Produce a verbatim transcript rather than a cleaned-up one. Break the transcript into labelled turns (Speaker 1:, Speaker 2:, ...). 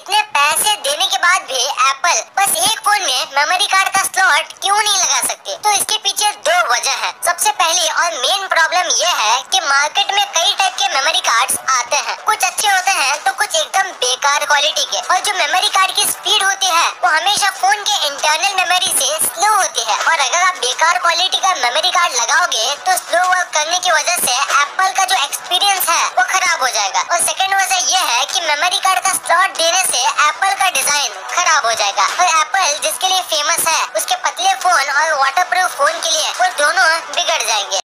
Speaker 1: इतने पैसे देने के बाद भी एप्पल बस एक फोन में मेमोरी कार्ड का स्लॉट क्यों नहीं लगा सकते? तो इसके पीछे दो वजह है। सबसे पहली और मेन प्रॉब्लम यह है कि मार्केट में कई टाइप के मेमोरी कार्ड्स आते हैं। कुछ अच्छे होते हैं तो कुछ एकदम बेकार क्वालिटी के। और जो मेमोरी कार्ड की स्पीड होती है वो हमेशा फोन के इंटरनल मेमोरी से स्लो होती है। और अगर आप बेकार क्वालिटी का मेमोरी कार्ड लगाओगे तो स्लो वर्क करने की वजह से एप्पल का जो एक्सपीरियंस है वो खराब हो जाएगा। और सेकंड वजह यह है कि मेमोरी कार्ड का स्लॉट देने से एप्पल का डिजाइन खराब हो जाएगा। और एप्पल जिसके लिए फेमस है उसके पतले फोन और वाटरप्रूफ फोन के लिए वो दोनों बिगड़ जाएंगे।